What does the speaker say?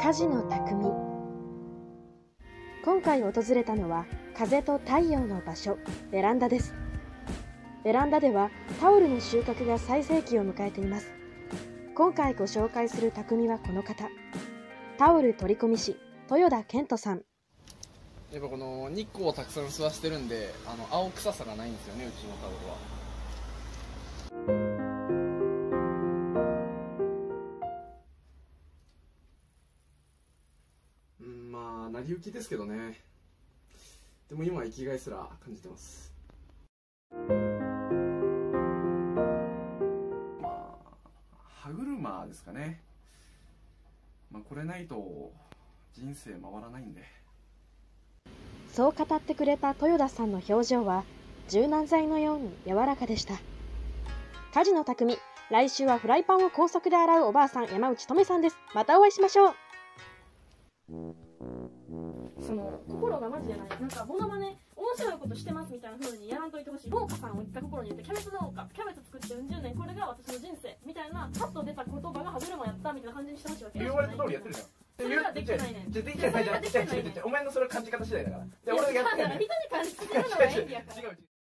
梶野匠。今回訪れたのは風と太陽の場所、ベランダです。ベランダではタオルの収穫が最盛期を迎えています。今回ご紹介する匠はこの方、タオル取り込み師豊田健人さん。 やっぱこの日光をたくさん吸わしてるんで、青臭さがないんですよね、うちのタオルは。まあ成り行きですけどね。でも今は生きがいすら感じてます。まあ歯車ですかね。これないと人生回らないんで。 そう語ってくれた豊田さんの表情は柔軟剤のように柔らかでした。梶野匠、来週はフライパンを高速で洗うおばあさん山内とめさんです。またお会いしましょう。 その心がマジでない、なんかモノマネ面白いことしてますみたいな風にやらんといてほしい。農家さんを一回心に入れて、キャベツ農家、キャベツ作って40年、これが私の人生みたいなパッと出た言葉が歯車やったみたいな感じにしてほしいわけ。 言われた通りやってるじゃん。 それができてないねん。 お前のそれは感じ方次第だから。で俺がやってる。 人に感じさせるのが演技やから。